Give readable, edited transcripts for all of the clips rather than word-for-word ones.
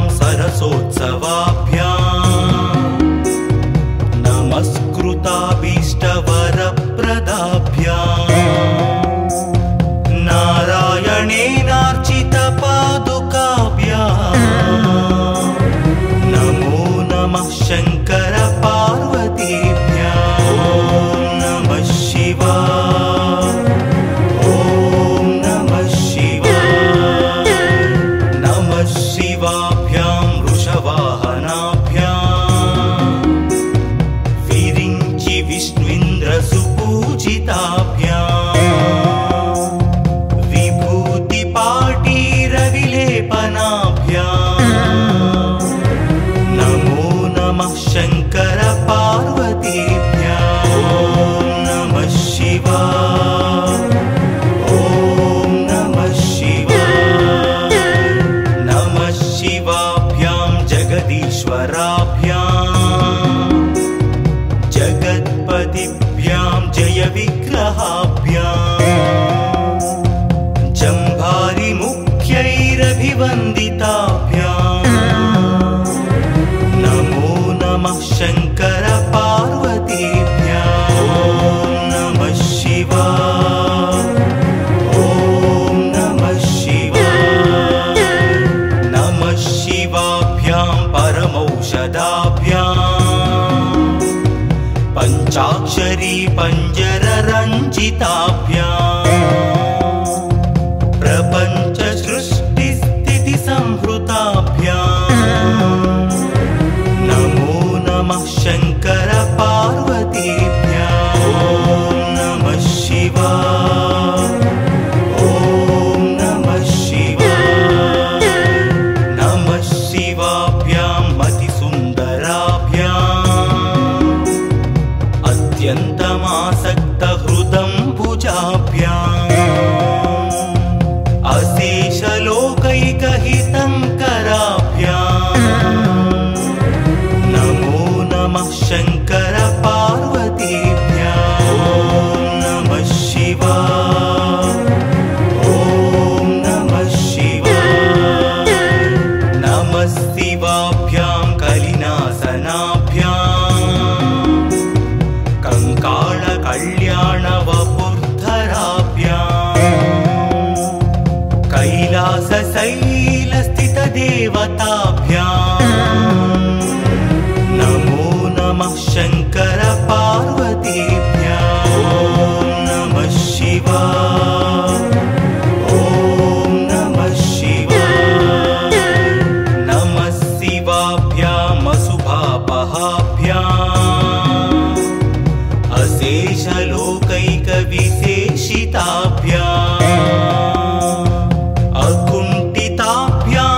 सरसोत्सवाभ्याम् नमस्कृताभीष्टवरप्रदाभ्याम् नारायणेनार्चितपादुकाभ्याम् नमो नमः शङ्कर पार्वतीभ्यां नमः शिवाय ॐ नमः शिवाय नमः शिवाभ्यां वृषवाहनाभ्याम् विरिञ्चि विष्णुइन्द्रसुपूजिताभ्याम् विभूतिपाटीरविलेपनाभ्याम् नमो नमः शङ्कर पार्वतीभ्यां नमः शिवाय ॐ नमः शिवाय नमः शिवाभ्यां जगदीश्वराभ्याम् जगत्पतिभ्यां जयविग्रहाभ्याम् जम्भारिमुख्यैरभिवन्दिताभ्याम् नमो नमः शङ्कर पार्वतीभ्यां नमः शिवाय ॐ नमः शिवाय नमः शिवाभ्यां परमौषधाभ्याम् पञ्चाक्षरी पञ्जररञ्जिताभ्याम् प्रपञ्च सृष्टिस्थितिसंहृताभ्याम् नमो नमः शङ्कर पार्वतीभ्यां नमः शिवाय ॐ नमः शिवाय नमः शिवाभ्यां मतिसुन्दराभ्याम् अत्यन्तमासक्तहृदम्बुजाभ्याम् अशेषलोकैकहितङ्कराभ्याम् नमो नमः शङ्कर पार्वतीभ्यां नमः शिवाय ॐ नमः शिवाय नमः शिवाभ्यां कलिनासनाभ्याम् कङ्काळकल्याणवपुर्धराभ्याम् कैलासशैलस्थितदेवताभ्याम् नमो नमः शङ्कर पार्वतीभ्यां नमः शिवाय ॐ नमः शिवाय नमः शिवाभ्याम् अशुभापहाभ्याम् अशेषलोकैकविशेषिताभ्याम् अकुण्ठिताभ्यां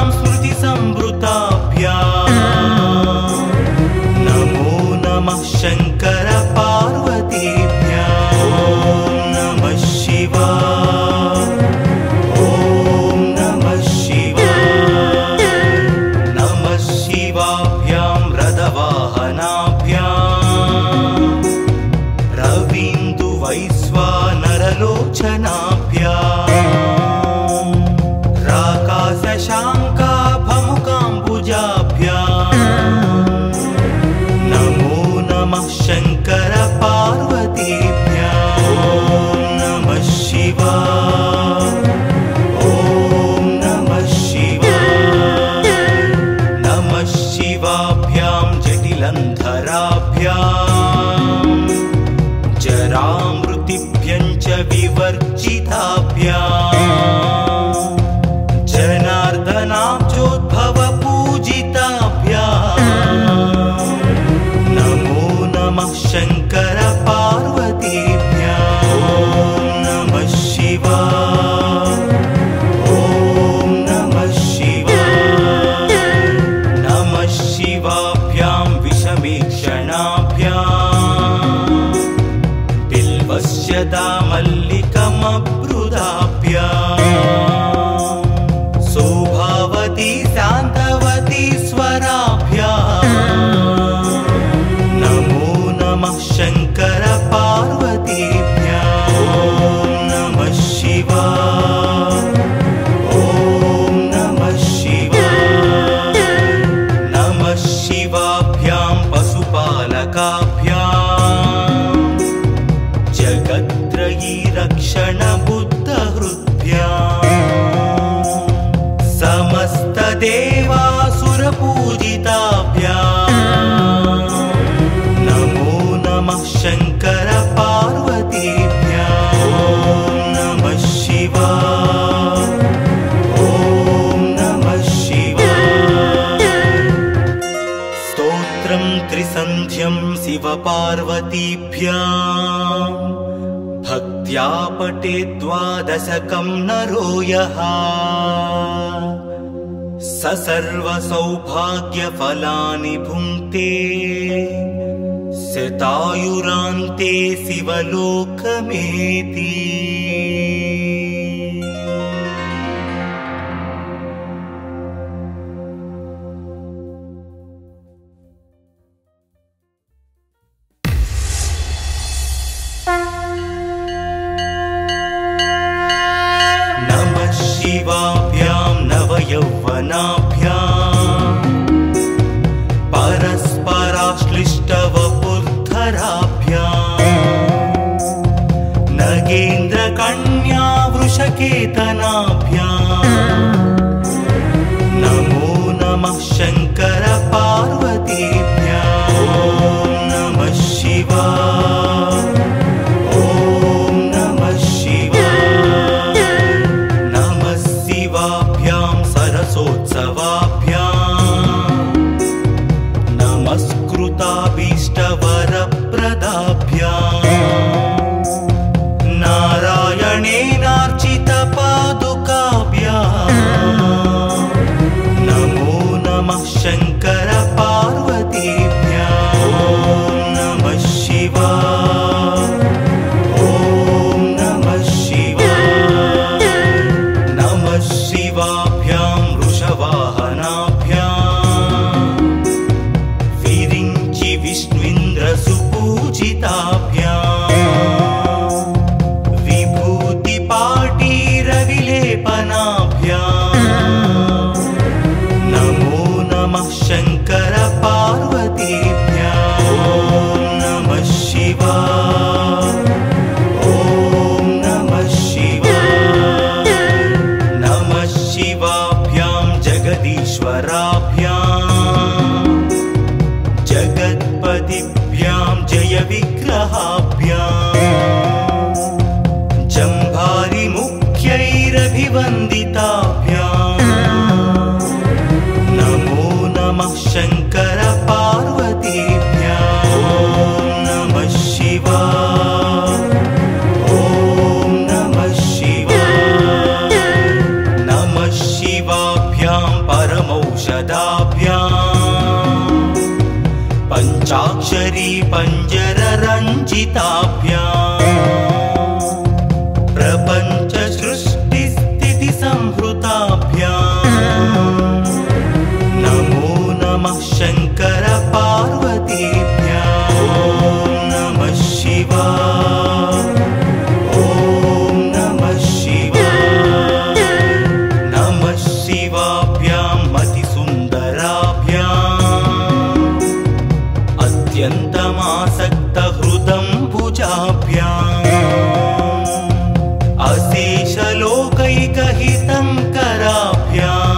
स्मृतिसंवृताभ्याम् नमो नमः शङ्कर शिवपार्वतीभ्यां भक्त्या पठे द्वादशकं नरो यः स सर्वसौभाग्यफलानि भुङ्क्ते शतायुरान्ते शिवलोकमेति। नमः शिवाभ्यां नवयौवनाभ्यां परस्पराश्लिष्टवपुर्धराभ्यां नगेन्द्रकन्या वृषकेतनाभ्यां नमो नमः शङ्कर पार्वतीभ्यां। ॐ नमः शिवाय, ॐ नमः शिवाय। नमः शिवाभ्यां सरसोत्सवाभ्यां नमस्कृताभीष्टवरप्रदाभ्यां नारायणेनार्चितपादुकाभ्यां नमो नमः शङ्कर पार्वतीभ्यां। ॐ नमः शिवाय, ॐ नमः शिवाय। नमः शिवाभ्यां वृषवाहनाभ्यां विरिञ्चि विष्णुन्द्रसुपूजिताभ्यां विभूतिपाटीरविलेपनाभ्यां नमो नमः शङ्कर पार्वतीभ्यां। ॐ नमः शिवाय, ॐ नमः शिवाय। नमः शिवाभ्यां जगदीश्वराभ्यां जगत्पतिभ्यां जयविग्रहाभ्यां जम्भारिमुख्यैरभिवन्दिताभ्यां नमो नमः शङ्कर पार्वतीभ्यां। ॐ नमः शिवाय, ॐ नमः शिवाय। नमः शिवाभ्यां परमौषधाभ्यां पञ्चाक्षरी पञ्जररञ्जिताभ्यां प्रपञ्च सृष्टिस्थितिसंहृताभ्यां नमो नमः शङ्कर पार्वतीभ्यां। ॐ नमः शिवाय, ॐ नमः शिवाय। नमः शिवाभ्यां मतिसुन्दराभ्यां अत्यन्तमासक्तहृदम्बुजाभ्यां अशेषलोकैकहितङ्कराभ्यां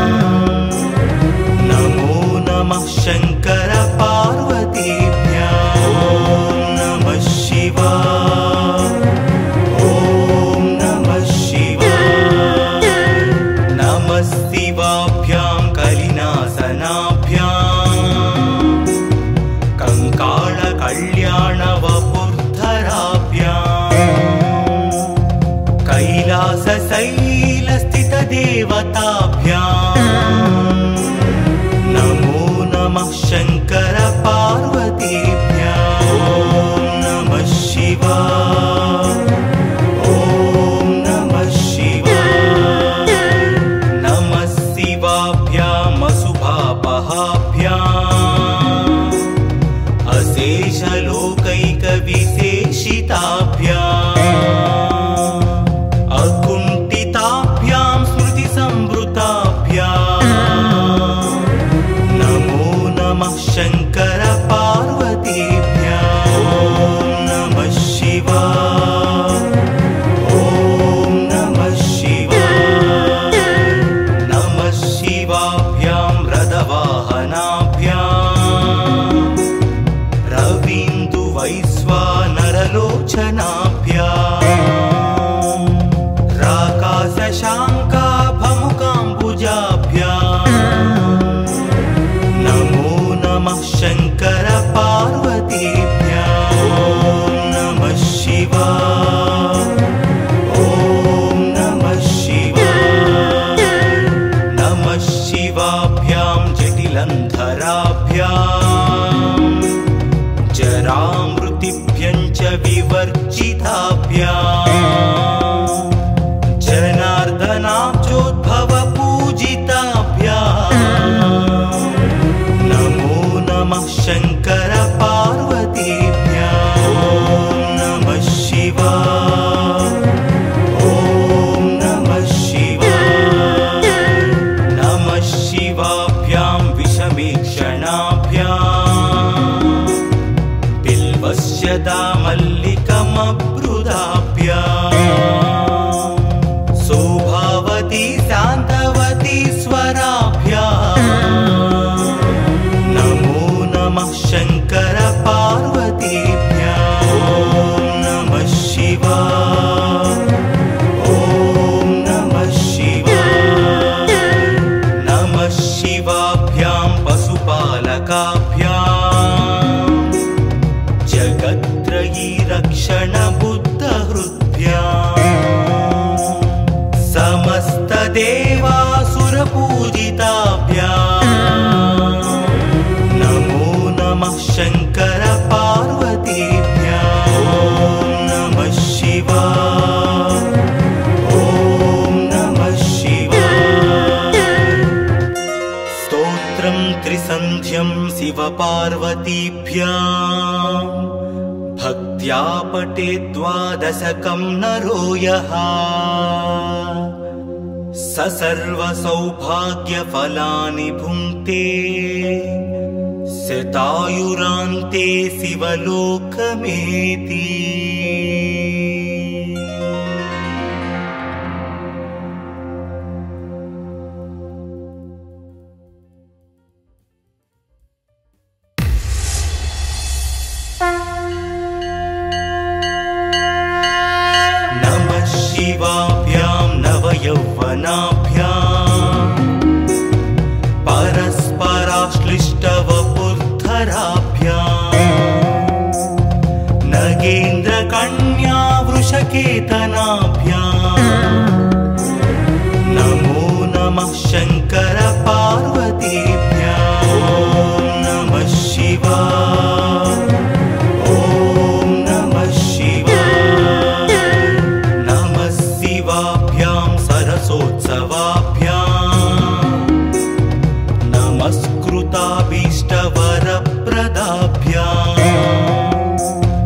नमो नमः शङ्कर पार्वतीभ्यां। ॐ नमः शिवाय, ॐ नमः शिवाय। नमः शिवाभ्यां कलिनासनाभ्यां कङ्काळकल्याणवपुर्धराभ्यां कैलासशैलस्थितदेवताभ्यां नमो नमः शङ्कर पार्वतीभ्यां। ॐ नमः शिवाय, ॐ नमः शिवाय। नमः शिवाभ्यां अशुभापहाभ्यां अशेषलोकैकविशेषिताभ्यां अकुण्ठिताभ्यां स्मृतिसंवृताभ्यां नमो नमः शङ्कर पार्वतीभ्यां। ॐ नमः शिवाय, ॐ नमः शिवाय। नमः शिवाभ्यां रथवाहनाभ्यां रवीन्दुवैश्वानरलोचनाभ्यां राकाशशाङ्काभमुकाम्बुजाभ्यां नमो नमः शङ्कर जलन्धराभ्याम् जरामृतिभ्यं च विवर्जिताभ्याम् जनार्दनाब्जोद्भवपूजिताभ्याम् नमो नमः शङ्कर पार्वतीभ्याम् ॐ नमः शिवाय ॐ नमः शिवाय नमः शिवाभ्यां विषमीक्षणाभ्याम् बिल्वस्य दामल्लिकमब्रुदाभ्याम् सौभावती शान्तवती स्वराभ्याम् नमो नमः शङ्कर पार्वतीभ्याम् ॐ नमः शिवाय ॐ नमः शिवाय नमः शिवाभ्यां पशुपालकाभ्याम् जगत्त्रयी रक्षणबुद्धहृद्भ्याम् समस्तदेवासुरपूजिताभ्याम् नमो नमः शङ्कर पार्वतीभ्याम् ॐ नमः शिवाय ॐ नमः शिवाय स्तोत्रं त्रिसन्ध्यं शिवपार्वतीभ्याम् भक्त्या पठेत् द्वादशकं नरो यः स सर्वसौभाग्यफलानि भुङ्क्ते शतायुरान्ते शिवलोकमेति नमः शिवाभ्यां नवयौवनाभ्याम् परस्पराश्लिष्टवपुर्धराभ्याम् नगेन्द्रकन्या वृषकेतनाभ्याम् नमो नमः शङ्कर पार्वतीभ्याम् ॐ नमः शिवाय ॐ नमः शिवाय नमः शिवाभ्यां सरसोत्सवाभ्याम् नमस्कृताभीष्टवरप्रदाभ्याम्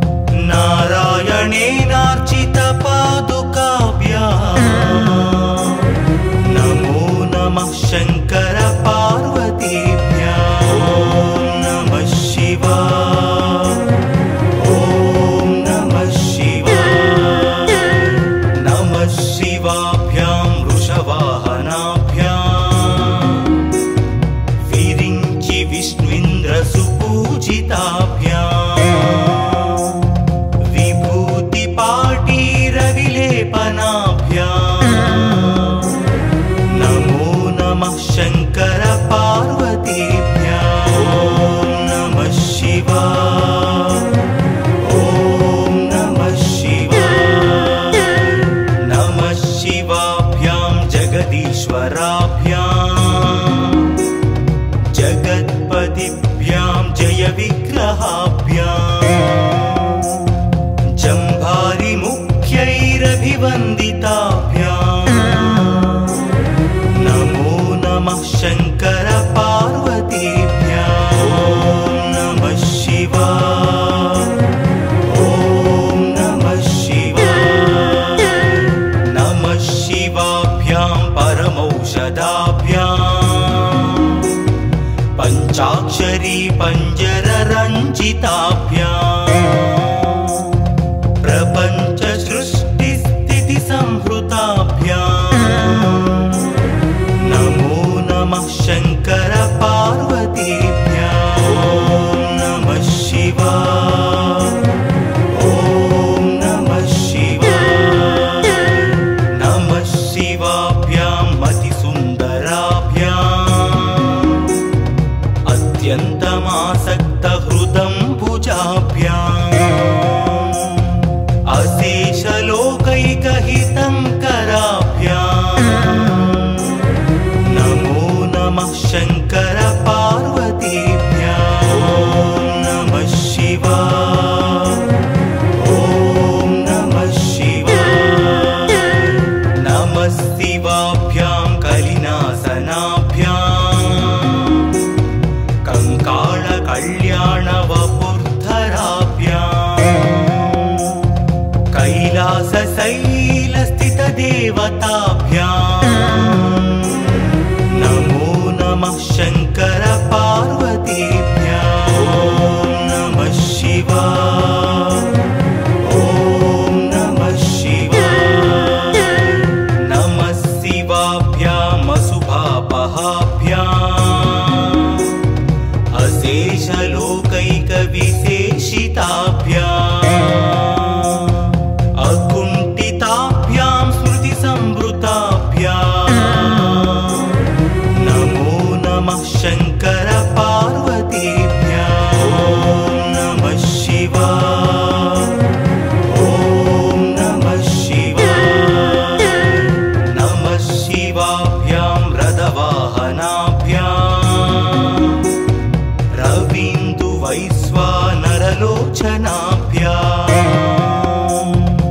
नारायणेनार्चितपादुकाभ्याम् नमो नमः शङ्कर पार्वतीभ्याम् ॐ नमः शिवाय ॐ नमः शिवाय नमः शिवाभ्यां वृषवाहनाभ्याम् विरिञ्चि विष्णुन्द्रसुपूजिताभ्याम् विभूतिपाटीरविलेपनाभ्याम् नमो नमः शङ्कर पार्वतीभ्याम् ॐ नमः शिवाय ॐ नमः शिवाय नमः शिवाभ्यां जगदीश्वराभ्याम् जगत्पतिभ्यां जय विग्रहाभ्याम् जम्भारिमुख्यैरभिवन्दिताभ्याम् नमो नमः शङ्कर पार्वतीभ्याम् ॐ नमः शिवाय ॐ नमः शिवाय नमः शिवाभ्यां परमौषधाभ्याम् पञ्चाक्षरी पञ्जररञ्जिताभ्याम् प्रपञ्च सृष्टिस्थितिसंहृताभ्याम् नमो नमः शङ्कर पार्वतीभ्याम् ॐ नमः शिवाय ॐ नमः शिवाय नमः शिवाभ्यां मतिसुन्दराभ्याम् अत्यन्तमासक्तहृदम्बुजाभ्याम् अशेषलोकैकहितङ्कराभ्याम् नमो नमः शङ्कर पार्वतीभ्याम् शङ्कर पार्वतीभ्याम् ॐ नमः शिवाय ॐ नमः शिवाय नमः शिवाभ्यां रथवाहनाभ्याम् रवीन्दुवैश्वानरलोचनाभ्याम्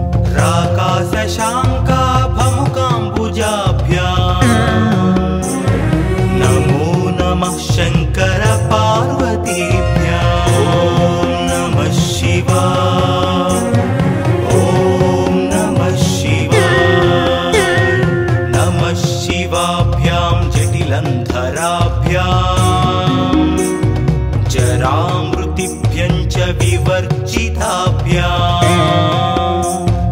राकाशशाङ्काभमुकाम्बुजाभ्याम् नमो नमः शङ्कर पार्वतीभ्याम् ॐ नमः शिवाय ॐ नमः शिवाय नमः शिवाभ्यां जटिलन्धराभ्याम् जरामृतिभ्यं च विवर्जिताभ्याम्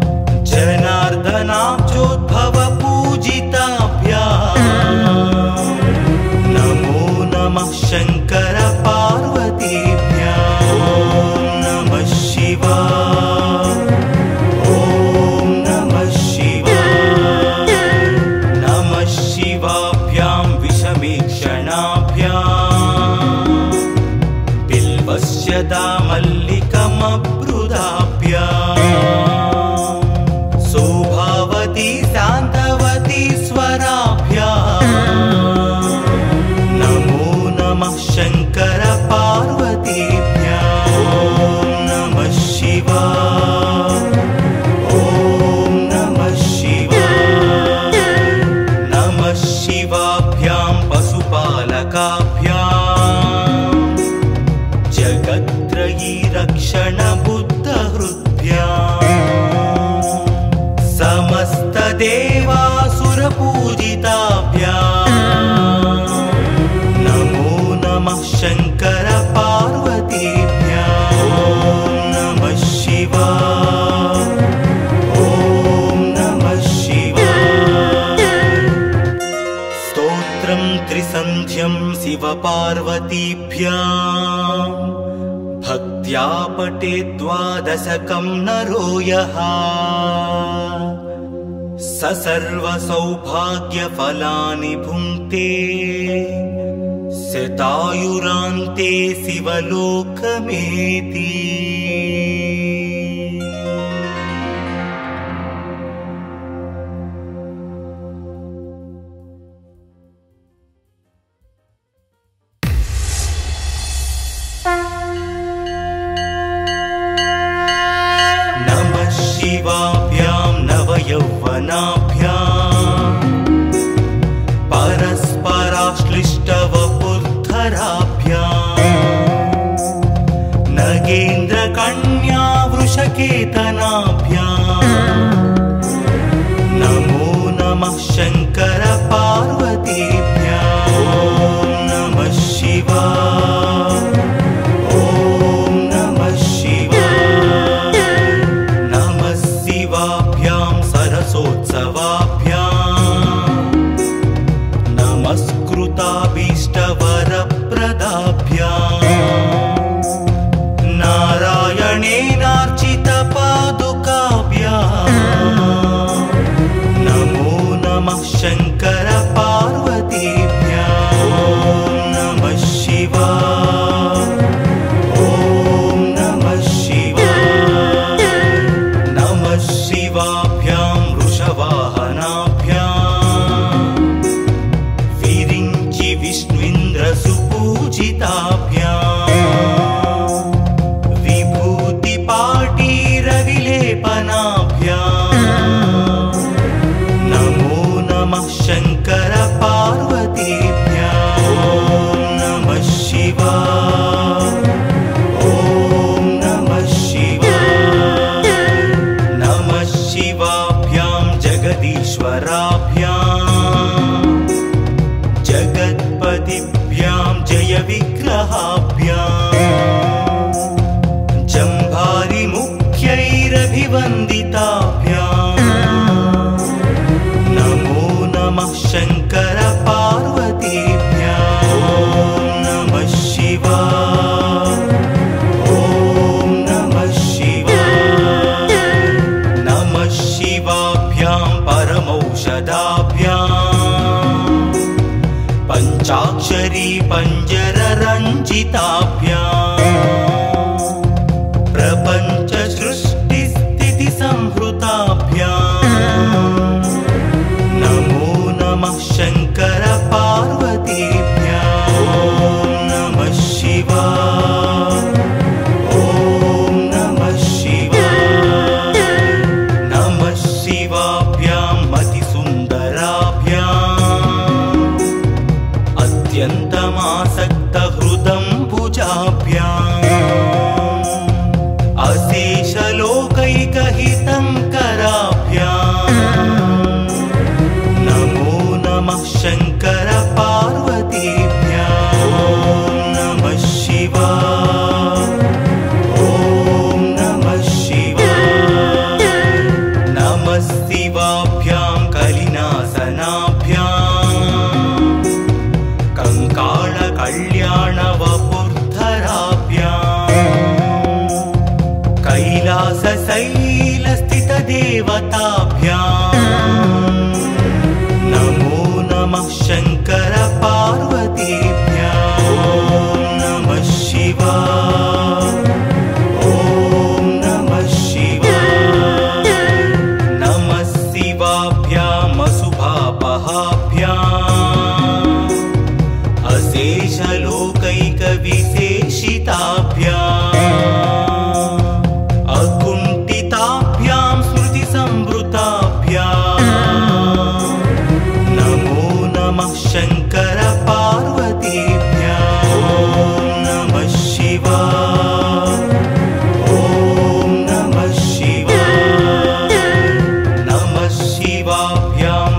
जनार्दनाब्जोद्भवपूजिताभ्याम् नमो नमः शङ्कर पार्वतीभ्याम् ॐ नमः शिवाय ॐ नमः शिवाय नमः शिवाभ्यां विषमीक्षणाभ्याम् बिल्वस्य दामल्लिकमब्रुदाभ्याम् शोभावती शान्तवती स्वराभ्याम् नमो नमः शङ्कर पार्वतीभ्याम् ॐ नमः शिवाय ॐ नमः शिवाय नमः शिवाभ्यां पशुपालकाभ्याम् जगत्त्रयी रक्षण बुद्धहृद्भ्याम् समस्तदेवासुरपूजिताभ्याम् नमो नमः शङ्कर पार्वतीभ्याम् ॐ नमः शिवाय ॐ नमः शिवाय स्तोत्रं त्रिसन्ध्यं शिवपार्वतीभ्याम् भक्त्या पठेत् द्वादशकं नरो यः स सर्वसौभाग्यफलानि भुङ्क्ते शतायुरान्ते शिवलोकमेति नमः शिवाभ्यां नवयौवनाभ्याम् परस्पराश्लिष्टवपुर्धराभ्याम् नगेन्द्रकन्या वृषकेतनाभ्याम् नमो नमः शङ्कर पार्वतीभ्याम् ॐ नमः शिवाय ॐ नमः शिवाय नमः शिवाभ्यां सरसोत्सवाभ्याम् नमस्कृताभीष्टवरप्रदाभ्याम् नारायणेनार्चितपादुकाभ्याम् नमो नमः शङ्कर पार्वतीभ्याम् ॐ नमः शिवाय ॐ नमः शिवाय नमः शिवाभ्यां वृषवाहनाभ्याम् विरिञ्चि विष्णुन्द्रसुपूजिताभ्याम् विभूतिपाटीरविलेपनाभ्याम् नमो नमः शङ्कर पार्वतीभ्याम् ॐ नमः शिवाय ॐ नमः शिवाय नमः शिवाभ्यां जगदीश्वराभ्याम् जगत्पतिभ्यां जय विग्रहाभ्याम् जम्भारिमुख्यैरभिवन्दिताभ्याम् नमो नमः शङ्कर पार्वतीभ्याम् ॐ नमः शिवाय ॐ नमः शिवाय नमः शिवाभ्यां परमौषधाभ्याम् पञ्चाक्षरी पञ्जर रञ्जिताभ्याम् प्रपञ्च सृष्टिस्थिति संहृताभ्याम् नमो नमः शङ्कर पार्वतीभ्याम् ॐ नमः शिवाय ॐ नमः शिवाय नमः शिवाभ्याम् अतिसुन्दराभ्याम् अत्यन्तमासक्तहृदम्बुजाभ्याम् अशेषलोकैकहितङ्कराभ्याम् नमो नमः शङ्कर पार्वतीभ्याम् ॐ नमः शिवाय ॐ नमः शिवाय नमः शिवाभ्याम् कलिनासनाभ्याम् कंकाळकल्याणवपुर्धराभ्याम् कैलासशैलस्थितदेवताभ्याम् नमो नमः शङ्कर पार्वतीभ्याम् ॐ नमः शिवाय ॐ नमः शिवाय नमः शिवाभ्याम् अशुभापहाभ्याम् अशेषलोकैकविशेषिताभ्याम् अकुण्ठिताभ्याम् स्मृतिसंवृताभ्याम् नमो नमः शङ्कर पार्वतीभ्याम् ॐ नमः शिवाय ॐ नमः शिवाय नमः शिवाभ्याम्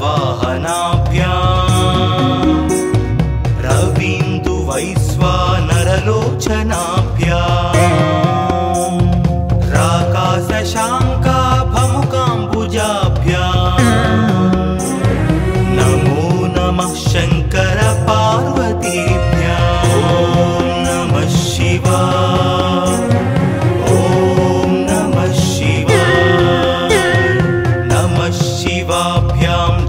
रथवाहनाभ्याम् रवीन्दुवैश्वानरलोचनाभ्याम् राकाशशाङ्काभमुकाम्बुजाभ्याम् नमो नमः शङ्कर पार्वतीभ्याम् ॐ नमः शिवाय ॐ नमः शिवाय नमः शिवाभ्याम्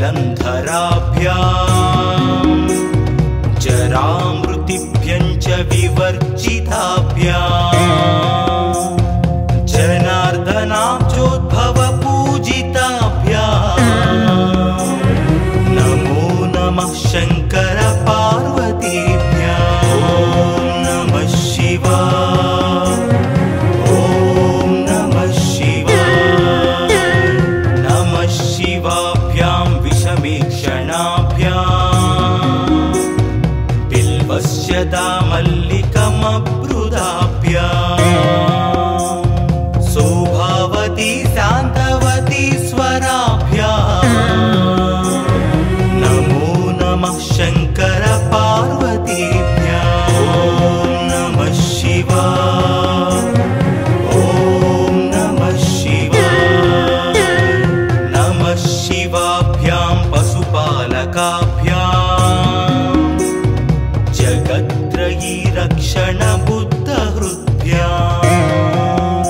जटिलन्धराभ्याम् जरामृतिभ्यं च विवर्जिताभ्याम् जनार्दनाब्जोद्भवपूजिताभ्याम् नमो नमः शङ्कर पार्वतीभ्याम् ॐ नमः शिवाय ॐ नमः शिवाय नमः शिवाभ्याम् विषमीक्षणाभ्याम् बिल्वस्यदा मल्लिकमब्रुदाभ्याम् शोभावती शान्तवती स्वराभ्याम् नमो नमः शङ्कर पार्वतीभ्याम् ॐ नमः शिवाय ॐ नमः शिवाय नमः शिवाभ्याम् पशुपालकाभ्याम् जगत्त्रयी रक्षण बुद्धहृद्भ्याम्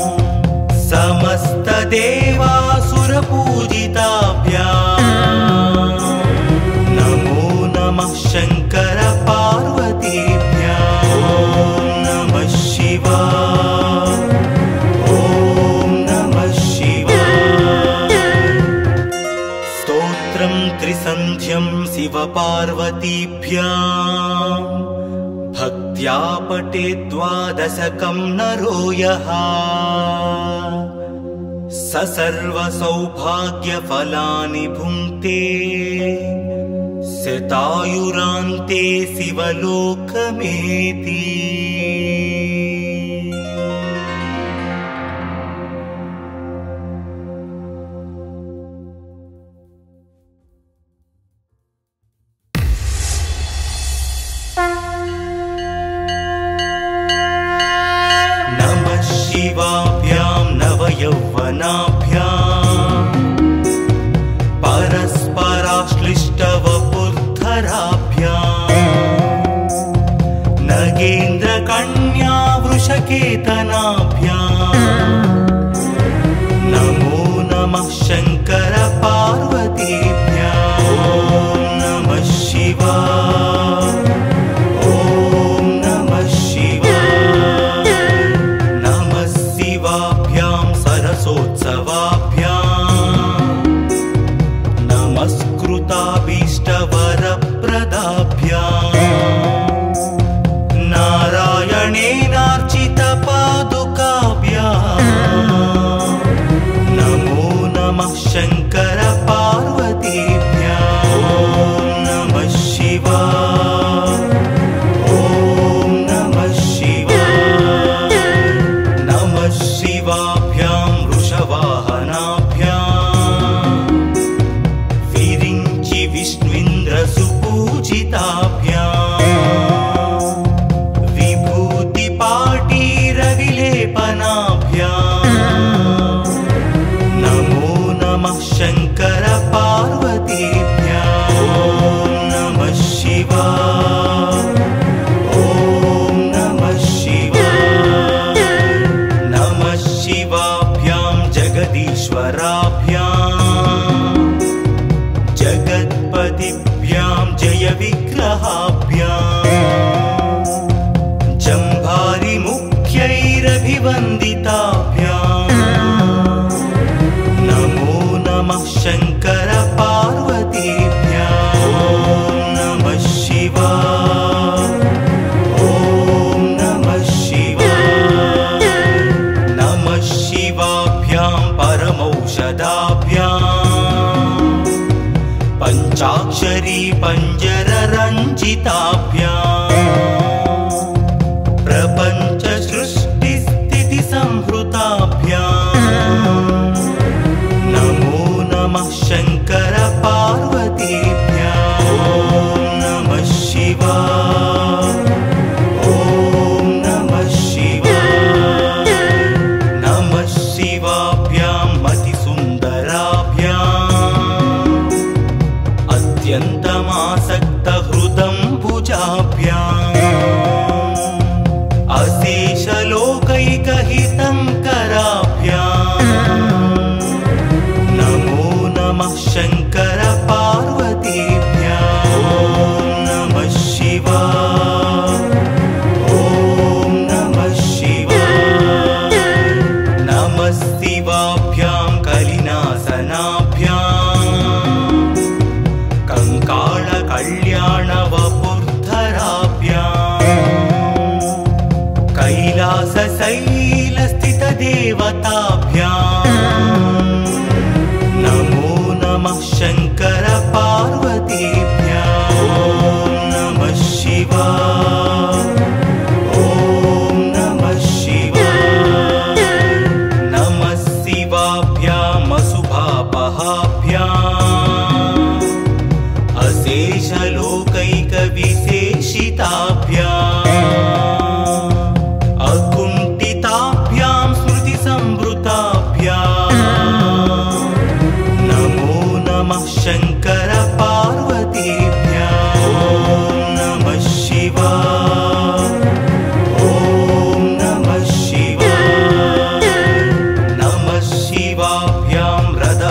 समस्तदेवासुरपूजिताभ्याम् नमो नमः शङ्कर पार्वतीभ्याम् ॐ नमः शिवाय ॐ नमः शिवाय स्तोत्रं त्रिसन्ध्यं शिवपार्वतीभ्याम् भक्त्या पठेत् द्वादशकं नरो यः स सर्वसौभाग्यफलानि भुङ्क्ते शतायुरान्ते शिवलोकमेति नमः शिवाभ्याम् नवयौवनाभ्याम् परस्पराश्लिष्टवपुर्धराभ्याम् नगेन्द्रकन्या वृषकेतनाभ्याम् नमो नमः शङ्कर पार्वतीभ्याम् ॐ नमः शिवाय ॐ देवताभ्याम् नमो नमः शंकर पार्वतीभ्याम् ॐ नमः शिवाय ॐ नमः शिवाय नमः शिवाभ्याम् अशुभापहाभ्याम् अशेषलोकैकविशेषिताभ्याम् अकुण्ठिताभ्याम् स्मृतिसंवृताभ्याम् नमो नमः शंकर पार्वतीभ्याम् ॐ नमः शिवाय ॐ नमः शिवाय नमः शिवाभ्याम्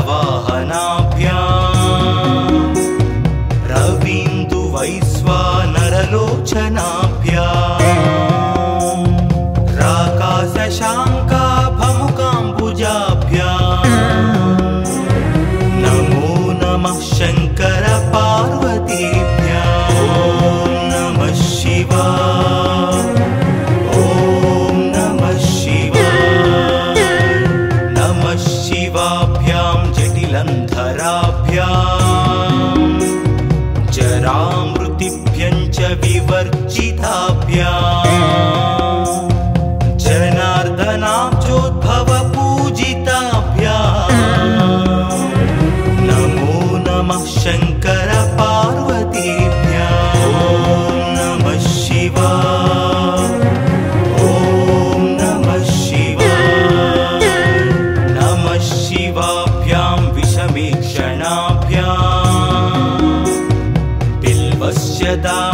रथवाहनाभ्याम् रवीन्दुवैश्वानरलोचनाभ्याम् राकाशशाङ्काभमुकाम्बुजाभ्याम् नमो नमः शंकर पार्वतीभ्याम् ॐ नमः शिवाय ॐ नमः शिवाय नमः शिवाभ्याम् जटिलन्धराभ्याम् जरामृतिभ्यम् च विवर्जिताभ्याम् जनार्दनाब्जोद्भवपूजिताभ्याम् नमो नमः शंकर पार्वतीभ्याम् ॐ नमः शिवाय ॐ नमः शिवाय नमः शिवाभ्याम् विषमीक्षणाभ्याम् बिल्वस्य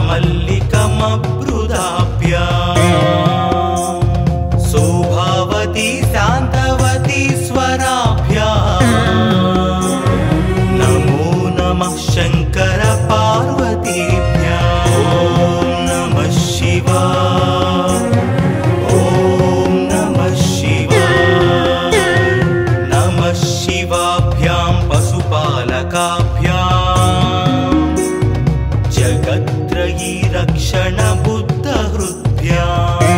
दामल्लिकमब्रुदाभ्याम् शोभावती शान्तवती स्वराभ्याम् नमो नमः शंकर पार्वतीभ्याम् ॐ नमः शिवाय ॐ नमः शिवाय नमः शिवाभ्याम् पशुपालकाभ्याम् जगत्त्रयी रक्षण बुद्धहृद्भ्याम्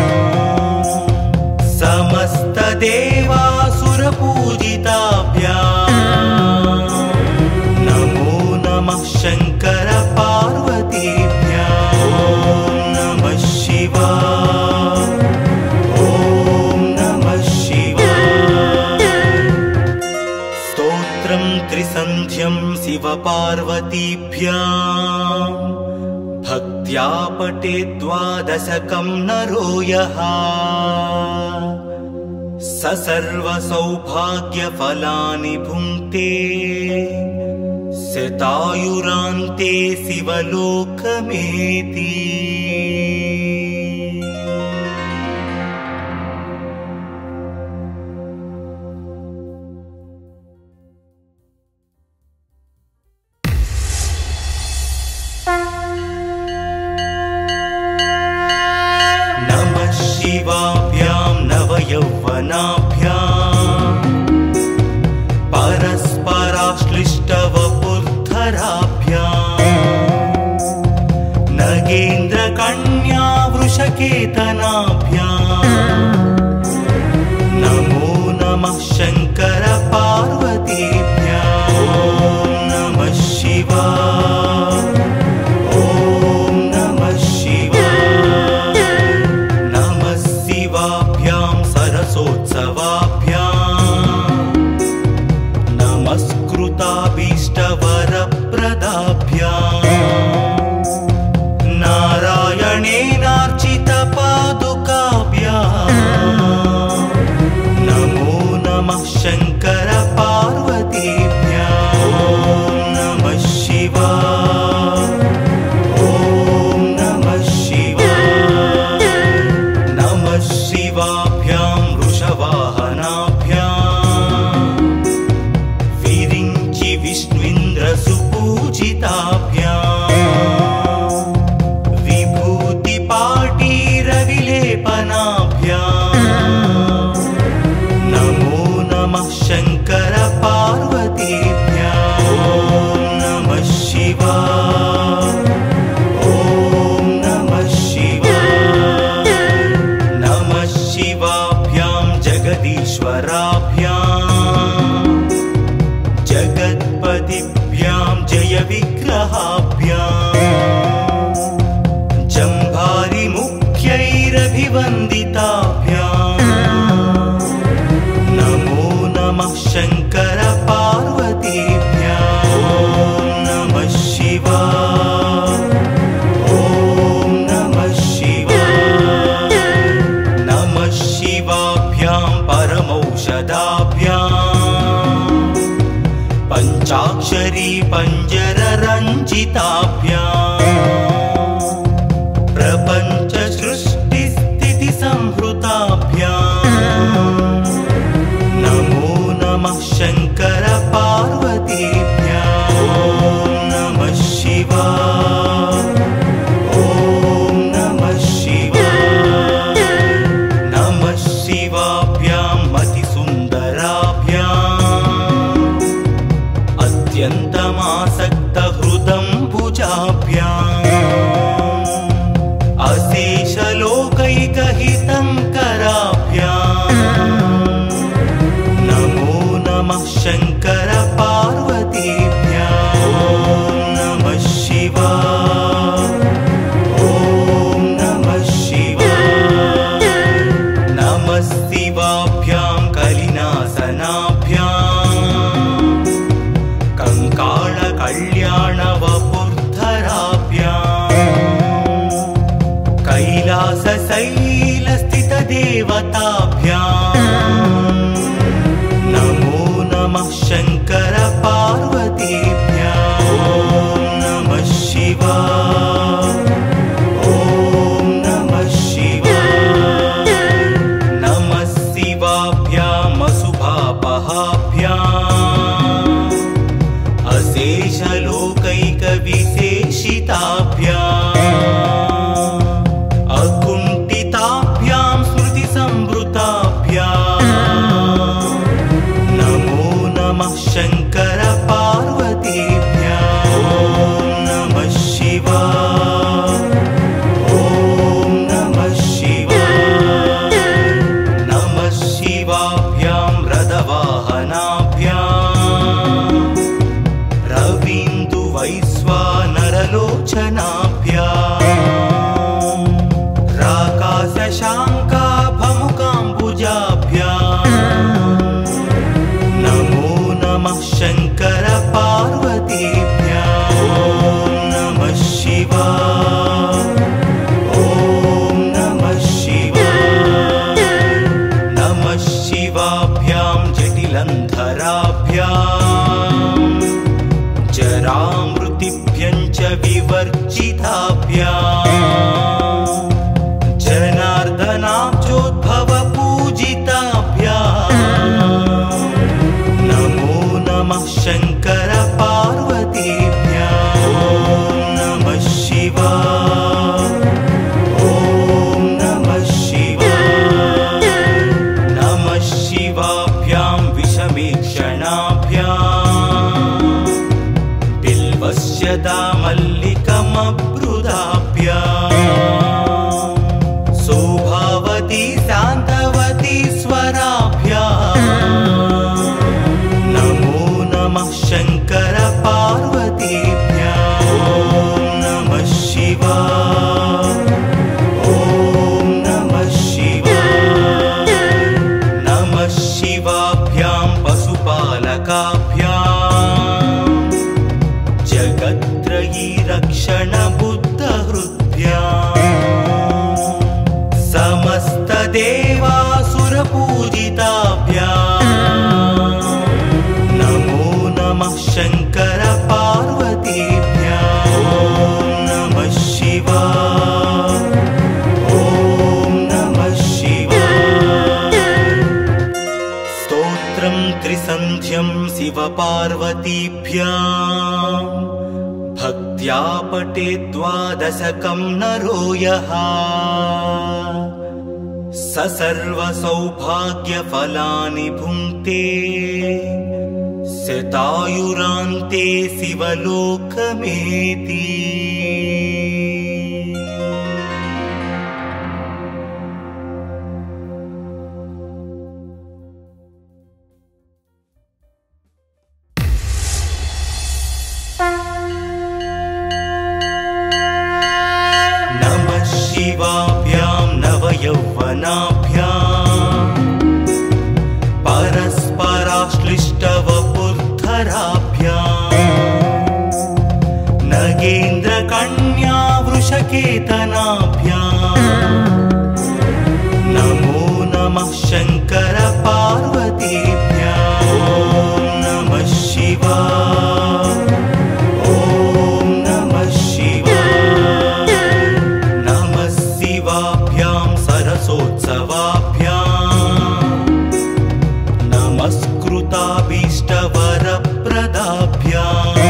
समस्त देवासुरपूजिताभ्याम् नमो नमः शंकर पार्वतीभ्याम् ॐ नमः शिवाय ॐ नमः शिवाय स्तोत्रं त्रिसन्ध्यं शिवपार्वतीभ्याम् भक्त्या पठेत् द्वादशकं नरो यः स सर्वसौभाग्यफलानि भुङ्क्ते शतायुरान्ते शिवलोकमेति नमः शिवाभ्याम् नवयौवनाभ्याम् परस्पराश्लिष्टवपुर्धराभ्याम् नगेन्द्रकन्या वृषकेतनाभ्याम् नमो नमः शंकर पार्वतीभ्याम् ॐ नमः शिवाय ॐ नमः शिवाय नमः शिवाभ्याम् सरसोत्सवाभ्याम् नमस्कृताभीष्टवरप्रदाभ्याम् नारायणेनार्चितपादुकाभ्याम् नमो नमः शंकर पार्वतीभ्याम् ॐ नमः शिवाय ॐ नमः शिवाय नमः शिवाभ्याम् वृषवाहनाभ्याम् विरिञ्चि विष्णुइन्द्रसुपूजिताभ्याम् विभूतिपाटीरविलेपनाभ्याम् नमो नमः शंकर पार्वतीभ्याम् ॐ नमः शिवाय ॐ नमः शिवाय नमः शिवाभ्याम् जगदीश्वर वन्दिताभ्याम् नमो नमः शङ्कर पार्वतीभ्याम् ॐ नमः शिवाय ॐ नमः शिवाय नमः शिवाभ्यां परमौषधाभ्याम् पञ्चाक्षरी पञ्जररञ्जिताभ्याम् प्रपञ्च सृष्टि स्थिति संहृताभ्याम् नमो नमः शङ्कर पार्वतीभ्याम् ॐ नमः शिवाय ॐ नमः शिवाय नमः शिवाभ्यां मतिसुन्दराभ्याम् अत्यन्तमासक्तहृदम्बुजाभ्याम् अशेषलोकैकहितङ्कराभ्याम् नमो नमः शङ्कर पार्वतीभ्याम् ॐ नमः शिवाय ॐ नमः शिवाय नमः शिवाभ्यां कलिनासनाभ्याम् कङ्काळकल्याणवपुर्धराभ्याम् कैलासशैलस्थितदेवताभ्याम् नमो नमः शङ्कर पार्वतीभ्याम् ॐ नमः शिवाय ॐ नमः शिवाय नमः शिवाभ्याम् अशुभापहाभ्याम् अशेषलोकैकविशेषिताभ्याम् अकुण्ठिताभ्यां स्मृतिसंवृताभ्याम् नमो नमः शङ्कर पार्वतीभ्याम् ॐ नमः शिवाय ॐ नमः शिवाय नमः शिवाभ्यां रथवाहनाभ्याम् रवीन्दुवैश्वानरलोचनाभ्याम् राकाशशाङ्काभमुकाम्बुजाभ्याम् नमो नमः शङ्कर पार्वतीभ्याम् ॐ नमः शिवाय ॐ नमः शिवाय नमः शिवाभ्यां जटिलन्धराभ्याम् जरामृतिभ्यं च विवर्जिताभ्याम् जनार्दनाब्जोद्भवपूजिताभ्याम् नमो नमः शङ्कर पार्वतीभ्याम् ॐ नमः शिवाय ॐ नमः शिवाय नमः शिवाभ्यां विषमीक्षणाभ्याम् बिल्वस्य दामल्लिकमब्रुदाभ्याम् शोभावती शान्तवती स्वराभ्याम् नमो नमः शङ्कर पार्वतीभ्याम् ॐ नमः शिवाय ॐ नमः शिवाय नमः शिवाभ्यां पशुपालकाभ्याम् जगत्त्रयी रक्षणबुद्धहृद्भ्याम् समस्तदेवासुरपूजिताभ्याम् नमो नमः शङ्कर पार्वतीभ्याम् ॐ नमः शिवाय ॐ नमः शिवाय स्तोत्रं त्रिसन्ध्यं शिवपार्वतीभ्याम् भक्त्या पठेत् द्वादशकं नरो यः स सर्वसौभाग्यफलानि भुङ्क्ते शतायुरान्ते शिवलोकमेति शिवाभ्यां नवयौवनाभ्यां यौवनाभ्याम् परस्पराश्लिष्टवपुर्धराभ्याम् नगेन्द्रकन्या वृषकेतनाभ्याम् नमो नमः शङ्कर पार्वतीभ्याम् ॐ नमः शिवाय ॐ नमः शिवाय नमः शिवाभ्यां सरसोत्सवाभ्याम् नमस्कृताभीष्टवरप्रदाभ्याम्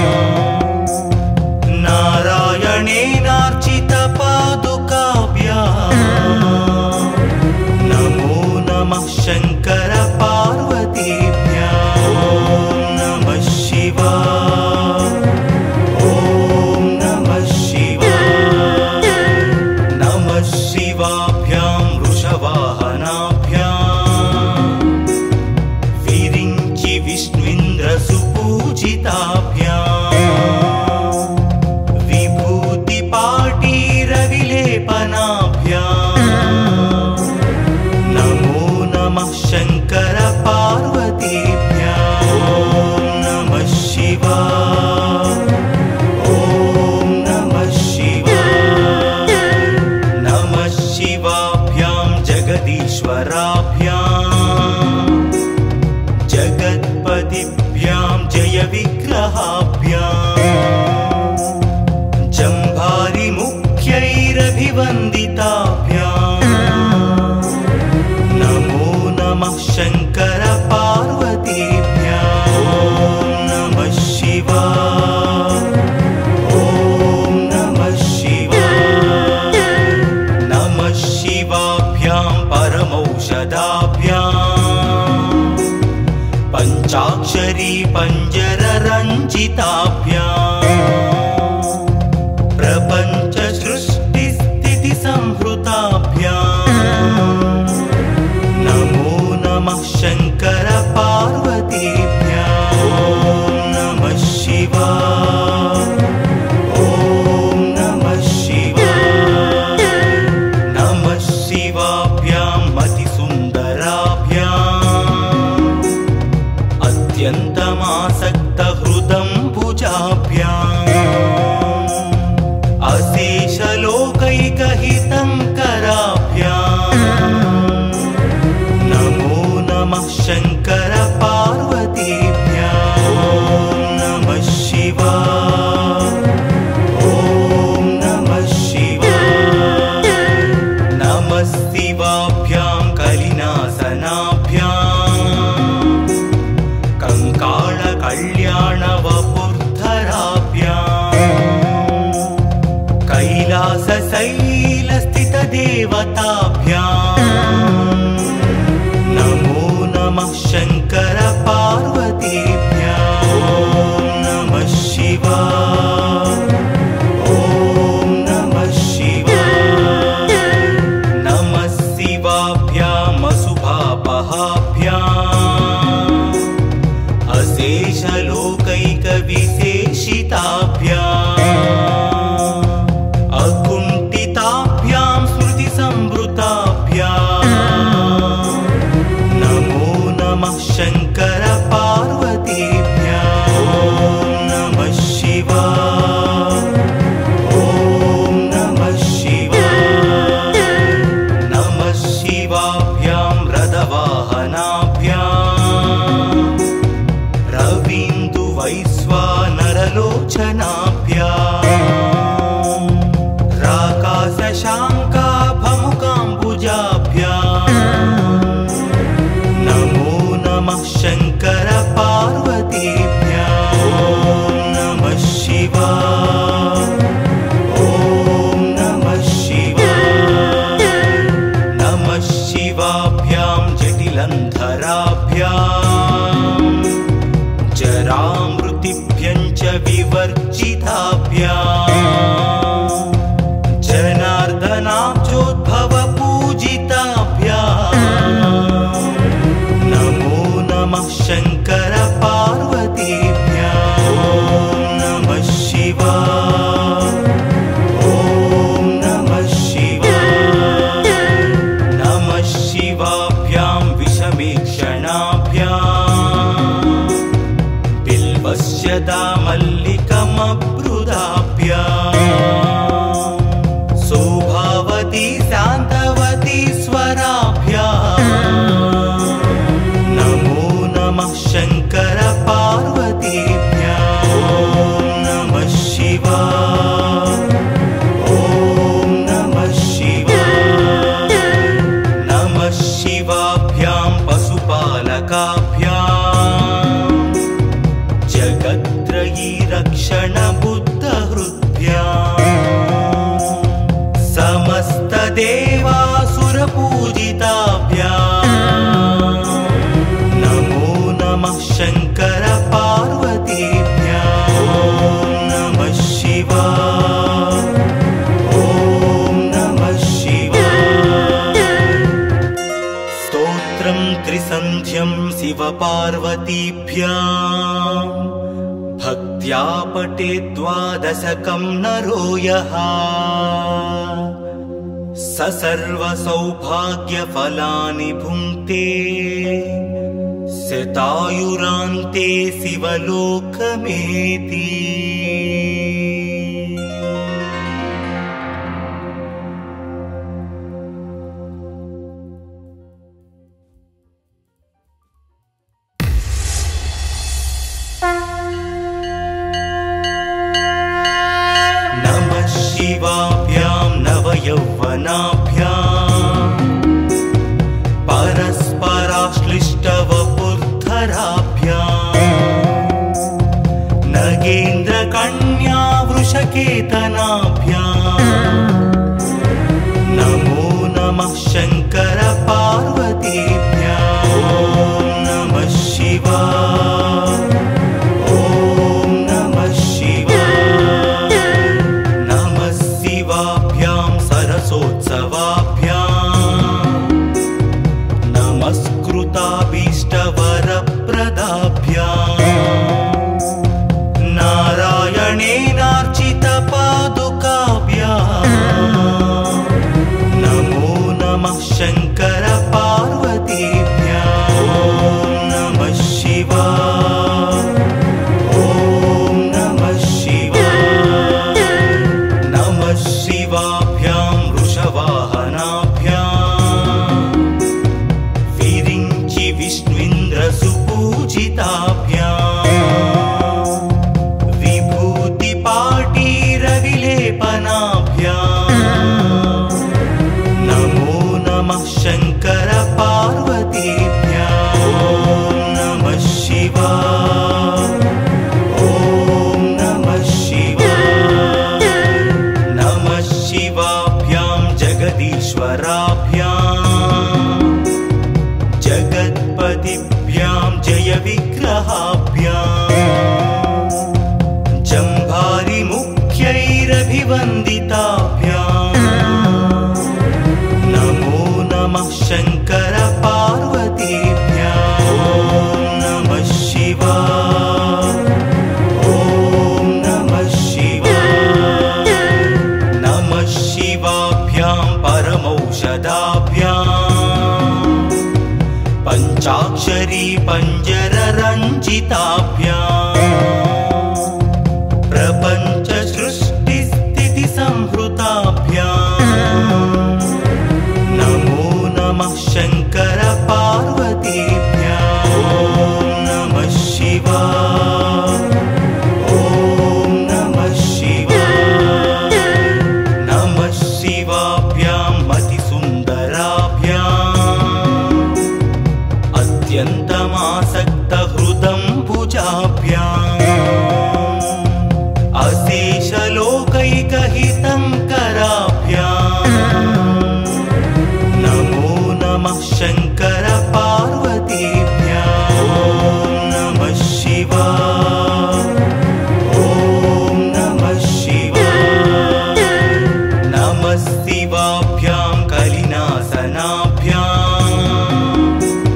नारायणेनार्चितपादुकाभ्याम् नमो नमः शङ्कर पार्वतीभ्याम् ॐ नमः शिवाय ॐ नमः शिवाय नमः शिवाभ्यां वृषवाहनाभ्याम् विरिञ्चि विष्णुइन्द्रसुपूजिताभ्याम् विभूतिपाटीरविलेपनाभ्याम् नमो नमः शङ्कर पार्वतीभ्याम् ॐ नमः शिवाय ॐ नमः शिवाय नमः शिवाभ्यां जगदीश्वराभ्याम् जगत्पतिभ्यां जयविग्रहाभ्याम् जम्भारिमुख्यैरभिवन्दिताभ्याम् नमो नमः शङ्कर पार्वतीभ्याम् ॐ नमः शिवाय ॐ नमः शिवाय नमः शिवाभ्यां परमौषधाभ्याम् पञ्चाक्षरी पञ्जररञ्जिताभ्याम् प्रपञ्च सृष्टिस्थितिसंहृताभ्याम् नमो नमः शङ्कर पार्वतीभ्याम् ॐ नमः शिवाय ॐ नमः शिवाय नमः शिवाभ्यां मतिसुन्दराभ्याम् अत्यन्तमासक्तहृदम्बुजाभ्याम् अशेषलोकैकहितङ्कराभ्याम् नमो नमः शङ्कर पार्वतीभ्याम् ॐ नमः शिवाय ॐ नमः शिवाय नमः शिवाभ्यां कलिनासनाभ्याम् कङ्काळकल्याणवपुर्धराभ्याम् कैलासशैलस्थितदेवताभ्याम् नमो नमः शङ्कर पार्वतीभ्याम् ॐ नमः शिवाय ॐ नमः शिवाय नमः शिवाभ्याम् अशुभापहाभ्याम् अशेषलोकैकविशेषिताभ्याम् अकुण्ठिताभ्यां स्मृतिसंवृताभ्याम् नमो नमः शङ्कर पार्वतीभ्याम् ॐ नमः शिवाय ॐ नमः शिवाय नमः शिवाभ्यां रथवाहनाभ्याम् रवीन्दुवैश्वानरलोचनाभ्याम् राकाशशाङ्काभमुकाम्बुजाभ्याम् नमो नमः शङ्कर पार्वतीभ्याम् ॐ नमः शिवाय ॐ नमः शिवाय नमः शिवाभ्यां जटिलन्धराभ्याम् जरामृतिभ्यं च विवर्जिताभ्याम् जनार्दनाब्जोद्भवपूजिताभ्याम् नमो नमः शङ्कर पार्वतीभ्याम् ॐ नमः शिवाय ॐ नमः शिवाय पूजिताभ्याम् नमो नमः शंकर पार्वतीभ्याम् ॐ नमः शिवाय ॐ नमः शिवाय। स्तोत्रं त्रिसन्ध्यं शिवपार्वतीभ्याम् भक्त्या पठेत् द्वादशकं नरो यः स सर्वसौभाग्यफलानि भुङ्क्ते शतायुरान्ते शिवलोकमेति। नमः शिवाभ्यां नवयौवनाभ्याम् परस्पराश्लिष्टवपुर्धराभ्याम् नगेन्द्रकन्या वृषकेतनाभ्याम् नमो नमः शंकर पार्वतीभ्याम् ॐ नमः शिवाय ॐ नमः शिवाय। नमः शिवाभ्यां सरसोत्सवाभ्याम् नमस्कृताभीष्टवरप्रदाभ्याम् नारायणेनार्चितपादुकाभ्याम् नमो नमः शंकर पार्वतीभ्याम् ॐ नमः शिवाय ॐ नमः शिवाय। नमः शिवाभ्यां वृषवाहनाभ्याम् विरिञ्चि विष्णुन्द्रसुपूजिताभ्याम् विभूतिपाटीरविलेपनाभ्याम् नमो नमः शंकर पार्वतीभ्याम् ॐ नमः शिवाय ॐ नमः शिवाय। नमः शिवाभ्यां जगदीश्वराभ्याम् जगत्पतिभ्यां जय विग्रहाभ्याम् जम्भारिमुख्यैरभिवन्दिताभ्याम् नमो नमः शंकर पार्वतीभ्याम् ॐ नमः शिवाय ॐ नमः शिवाय। नमः शिवाभ्यां परमौषधाभ्याम् पञ्चाक्षरी पञ्जररञ्जिताभ्याम् प्रपञ्च सृष्टिस्थिति संहृताभ्याम् नमो नमः शंकर पार्वतीभ्याम् ॐ नमः शिवाय ॐ नमः शिवाय। नमः शिवाभ्यां मतिसुन्दराभ्याम् अत्यन्तमासक्तहृदम्बुजाभ्याम् अशेषलोकैकहितङ्कराभ्याम् नमो नमः शंकर पार्वतीभ्याम् ॐ नमः शिवाय ॐ नमः शिवाय। नमः शिवाभ्यां कलिनासनाभ्याम्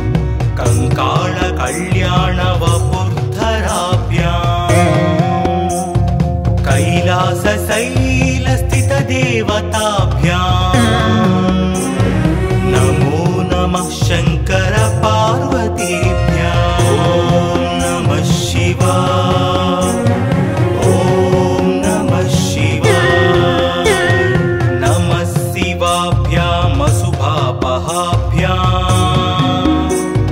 कंकाळकल्याणवपुर्धराभ्याम् कैलासशैलस्थितदेवताभ्याम् नमो नमः शंकर पार्वतीभ्याम् ॐ नमः शिवाय ॐ नमः शिवाय। नमः शिवाभ्याम् अशुभापहाभ्याम्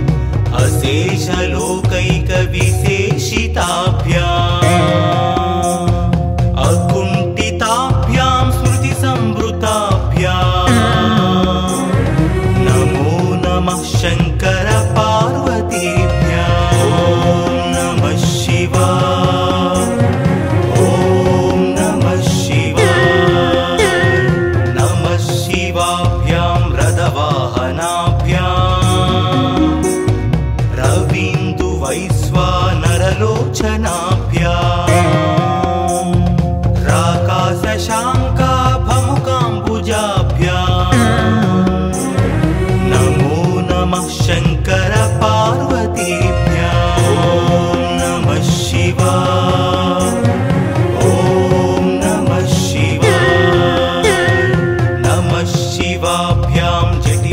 अशेषलोकैकविशेषिताभ्याम् अकुण्ठिताभ्यां स्मृतिसंवृताभ्याम् नमो नमः शंकर पार्वतीभ्याम् ॐ नमः शिवाय ॐ नमः शिवाय। नमः शिवाभ्यां रदवा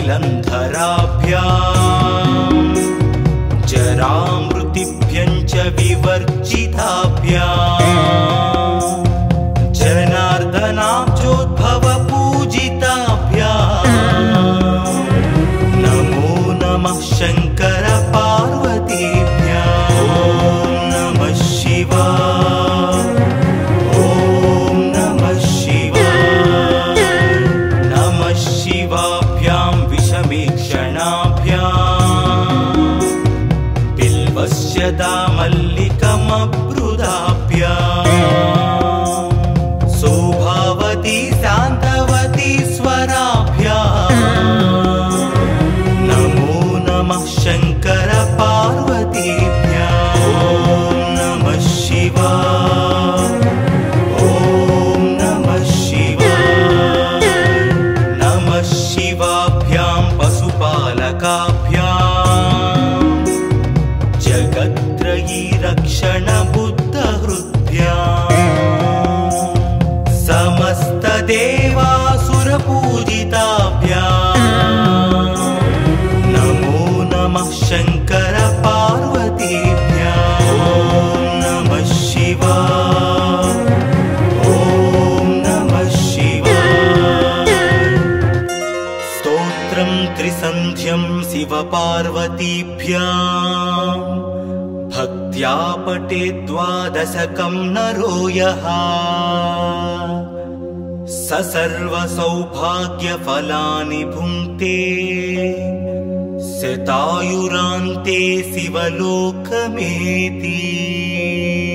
जलन्धराभ्याम् जरामृतिभ्यं च विवर्जिताभ्याम् जनार्दनाब्जोद्भवपूजिताभ्याम् नमो नमः शङ्कर पार्वतीभ्याम् ॐ नमः शिवाय ॐ नमः शिवाय नमः शिवाभ्यां विषमीक्षणाभ्याम् बिल्वस्य दामल्लिकमब्रुदाभ्याम् शोभावती शान्तवती स्वराभ्याम् नमो नमः शङ्कर पार्वतीभ्याम् ॐ नमः शिवाय ॐ नमः शिवाय नमः शिवाभ्यां पशुपालकाभ्याम् जगत्त्रयी रक्षण बुद्धहृद्भ्याम् समस्तदेवासुरपूजिताभ्याम् नमो नमः शङ्कर पार्वतीभ्याम् ॐ नमः शिवाय ॐ नमः शिवाय स्तोत्रं त्रिसन्ध्यं शिवपार्वतीभ्याम् भक्त्या पठेत् द्वादशकं नरो यः स सर्वसौभाग्यफलानि भुङ्क्ते शतायुरान्ते शिवलोकमेति।